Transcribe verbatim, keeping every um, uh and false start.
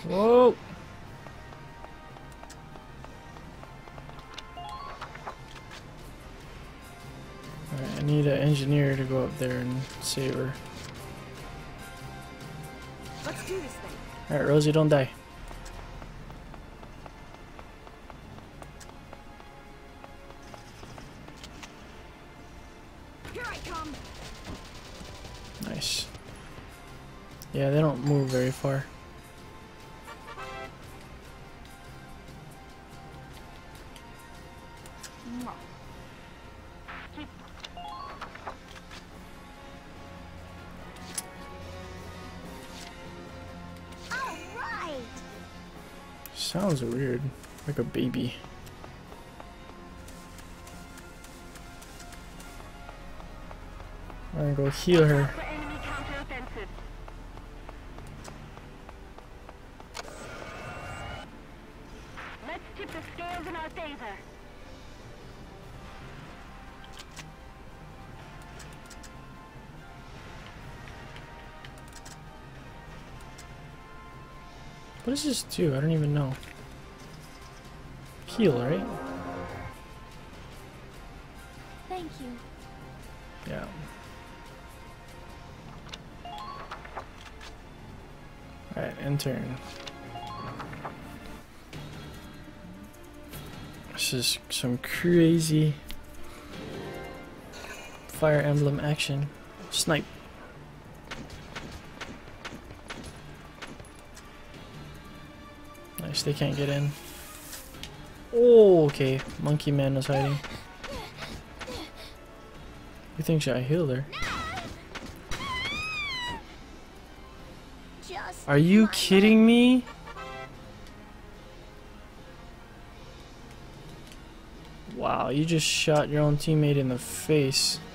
Whoa! Alright, I need an engineer to go up there and save her. Let's do this thing. Alright, Rosie, don't die. Here I come. Nice. Yeah, they don't move very far. All right. Sounds weird, like a baby. I'm gonna go heal her. For enemy counteroffensive. Let's tip the scales in our favor. What does this do? I don't even know. Heal, right? Thank you. Yeah. Alright, intern. This is some crazy Fire Emblem action. Snipe. Nice, they can't get in. Oh, okay. Monkey Man was hiding. You think I healed her? Just Are you my kidding me? Wow, you just shot your own teammate in the face.